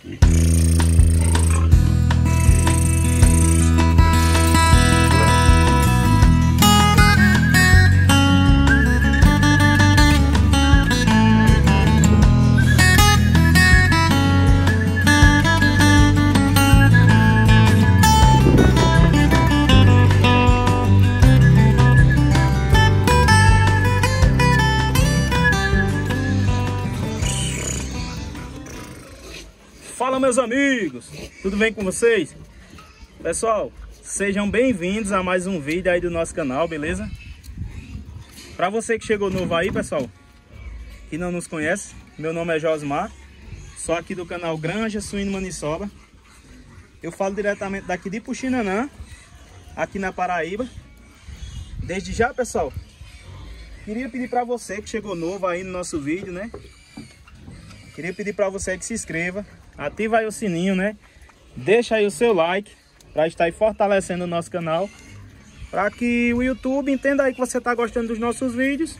Fala, meus amigos, tudo bem com vocês? Pessoal, sejam bem-vindos a mais um vídeo aí do nosso canal, beleza? Para você que chegou novo aí, pessoal, que não nos conhece, meu nome é Josmar, sou aqui do canal Granja Suíno Maniçoba. Eu falo diretamente daqui de Puxinanã, aqui na Paraíba. Desde já, pessoal, queria pedir para você que chegou novo aí no nosso vídeo, né? Queria pedir para você que se inscreva, ativa aí o sininho, né? Deixa aí o seu like para estar aí fortalecendo o nosso canal, para que o YouTube entenda aí que você está gostando dos nossos vídeos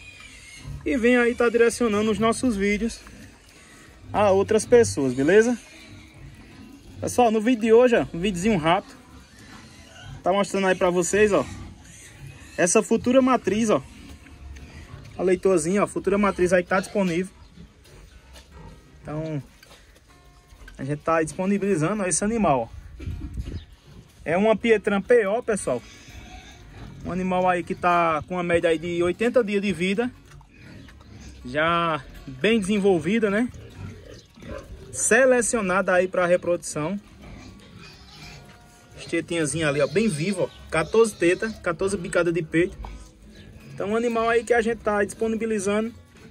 e venha aí estar direcionando os nossos vídeos a outras pessoas, beleza? Pessoal, no vídeo de hoje, ó, um videozinho rápido, tá mostrando aí para vocês, ó, essa futura matriz, ó, a leitorzinha, ó, futura matriz aí que tá disponível. Então, a gente está disponibilizando esse animal. É uma Pietran PO, pessoal. Um animal aí que está com uma média aí de 80 dias de vida. Já bem desenvolvida, né? Selecionada aí para reprodução. Tetinhazinha ali, ó, bem vivo, ó. 14 tetas, 14 bicadas de peito. Então, um animal aí que a gente está disponibilizando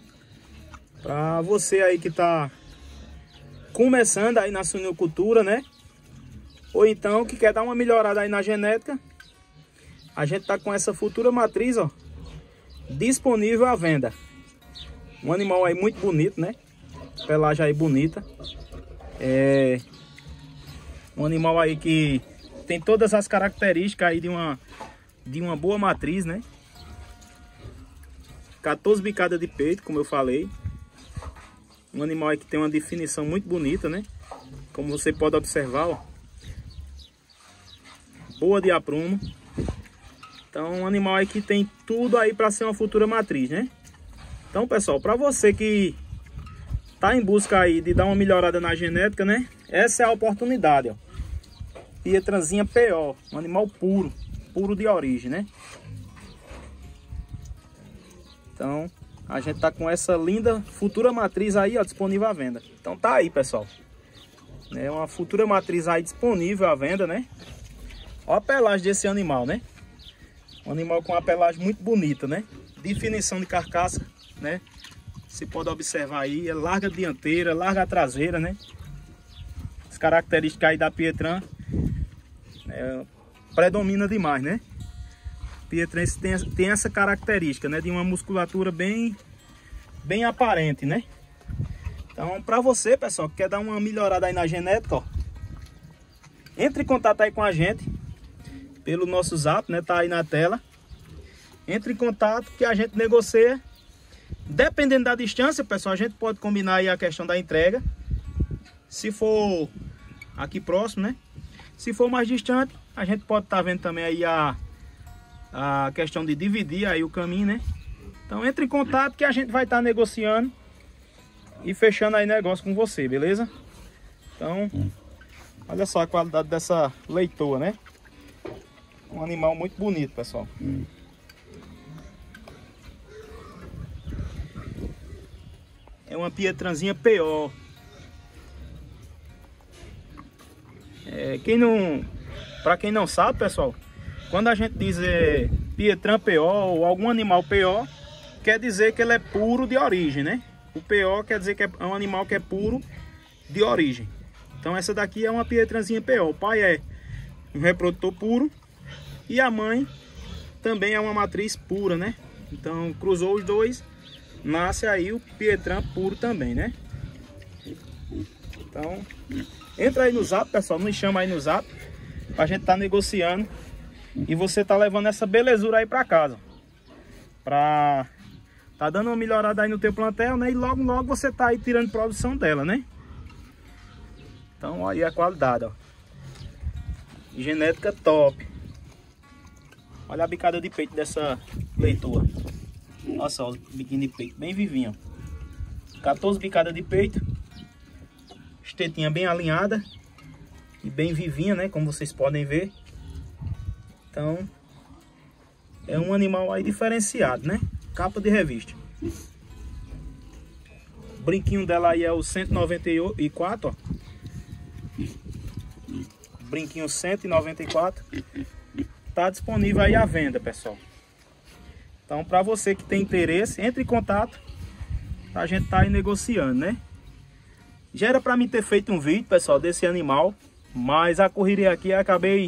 para você aí que está começando aí na suinocultura, né? Ou então que quer dar uma melhorada aí na genética. A gente tá com essa futura matriz, ó, disponível à venda. Um animal aí muito bonito, né? Pelagem aí bonita. É um animal aí que tem todas as características aí de uma boa matriz, né? 14 bicadas de peito, como eu falei. Um animal aí que tem uma definição muito bonita, né? Como você pode observar, ó. Boa de aprumo. Então, um animal aí que tem tudo aí para ser uma futura matriz, né? Então, pessoal, para você que tá em busca aí de dar uma melhorada na genética, né? Essa é a oportunidade, ó. Pietranzinha PO, um animal puro, puro de origem, né? Então, a gente tá com essa linda futura matriz aí, ó, disponível à venda. Então tá aí, pessoal. É uma futura matriz aí disponível à venda, né? Olha a pelagem desse animal, né? Um animal com uma pelagem muito bonita, né? Definição de carcaça, né? Você pode observar aí, é larga dianteira, larga traseira, né? As características aí da Pietran predomina demais, né? Pietran tem essa característica, né, de uma musculatura bem aparente, né? Então, para você, pessoal, que quer dar uma melhorada aí na genética, ó, entre em contato aí com a gente pelo nosso zap, né? Tá aí na tela. Entre em contato que a gente negocia. Dependendo da distância, pessoal, a gente pode combinar aí a questão da entrega. Se for aqui próximo, né? Se for mais distante, a gente pode estar vendo também aí a questão de dividir aí o caminho, né? Então entre em contato que a gente vai estar negociando e fechando aí negócio com você, beleza? Então, olha só a qualidade dessa leitoa, né? Um animal muito bonito, pessoal. É uma Pietranzinha PO. Para quem não sabe, pessoal, quando a gente diz Pietran PO ou algum animal PO, quer dizer que ele é puro de origem, né? O PO quer dizer que é um animal que é puro de origem. Então essa daqui é uma Pietranzinha PO. O pai é um reprodutor puro e a mãe também é uma matriz pura, né? Então cruzou os dois, nasce aí o Pietran puro também, né? Então entra aí no zap, pessoal, nos chama aí no zap pra gente tá negociando e você tá levando essa belezura aí pra casa, pra tá dando uma melhorada aí no teu plantel, né? E logo logo você tá aí tirando produção dela, né? Então olha aí a qualidade, ó. Genética top. Olha a bicada de peito dessa leitoa. Olha só o biquinho de peito, bem vivinho. 14 bicadas de peito. Estetinha bem alinhada. E bem vivinha, né? Como vocês podem ver. Então, é um animal aí diferenciado, né? Capa de revista. O brinquinho dela aí é o 194, ó. Brinquinho 194. Tá disponível aí à venda, pessoal. Então, para você que tem interesse, entre em contato. A gente tá aí negociando, né? Já era para mim ter feito um vídeo, pessoal, desse animal. Mas a correria aqui acabei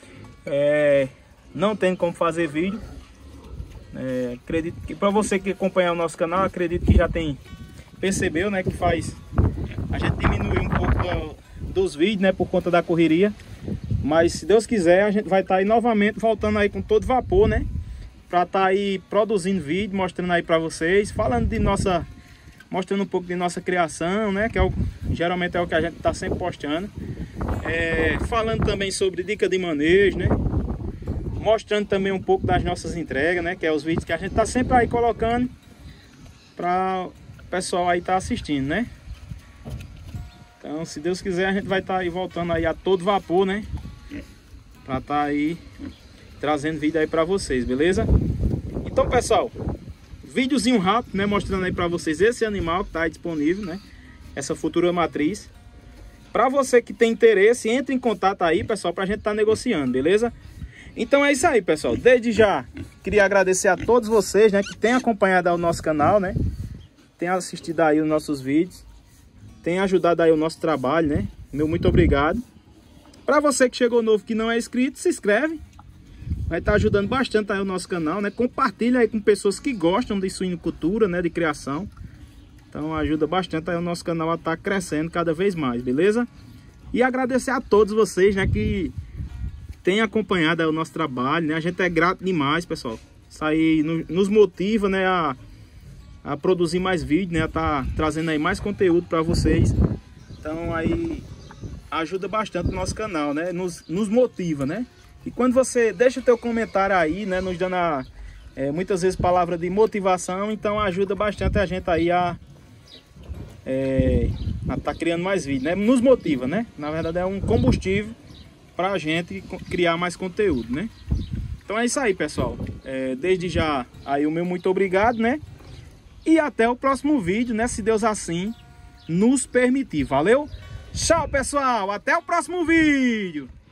não tendo como fazer vídeo. Acredito que para você que acompanha o nosso canal, acredito que já percebeu, né, que a gente diminuiu um pouco dos vídeos, né, por conta da correria. Mas se Deus quiser, a gente vai estar aí novamente voltando aí com todo vapor, né, para estar aí produzindo vídeo, mostrando aí para vocês, mostrando um pouco de nossa criação, né, que geralmente é o que a gente está sempre postando. Falando também sobre dica de manejo, né, mostrando também um pouco das nossas entregas, né, que é os vídeos que a gente está sempre aí colocando para o pessoal aí tá assistindo, né. Então, se Deus quiser, a gente vai estar aí voltando aí a todo vapor, né, para estar aí trazendo vídeo aí para vocês, beleza? Então, pessoal, videozinho rápido, né, mostrando aí para vocês esse animal que tá aí disponível, né, essa futura matriz. Para você que tem interesse, entre em contato aí, pessoal, para a gente estar negociando, beleza? Então é isso aí, pessoal. Desde já, queria agradecer a todos vocês, né, que têm acompanhado o nosso canal, né, têm assistido aí os nossos vídeos, têm ajudado aí o nosso trabalho, né. Meu muito obrigado. Para você que chegou novo, que não é inscrito, se inscreve. Vai estar ajudando bastante aí o nosso canal, né? Compartilha aí com pessoas que gostam de suinocultura, né? De criação. Então ajuda bastante aí o nosso canal a estar crescendo cada vez mais, beleza? E agradecer a todos vocês, né? Que têm acompanhado aí o nosso trabalho, né? A gente é grato demais, pessoal. Isso aí nos motiva, né? A produzir mais vídeos, né? A estar trazendo aí mais conteúdo para vocês. Então aí ajuda bastante o nosso canal, né? Nos motiva, né? E quando você deixa o teu comentário aí, né, nos dando muitas vezes palavra de motivação, então ajuda bastante a gente aí a estar criando mais vídeos, né? Nos motiva, né? Na verdade é um combustível para a gente criar mais conteúdo, né? Então é isso aí, pessoal. Desde já aí o meu muito obrigado, né? E até o próximo vídeo, né? Se Deus assim nos permitir. Valeu? Tchau, pessoal. Até o próximo vídeo.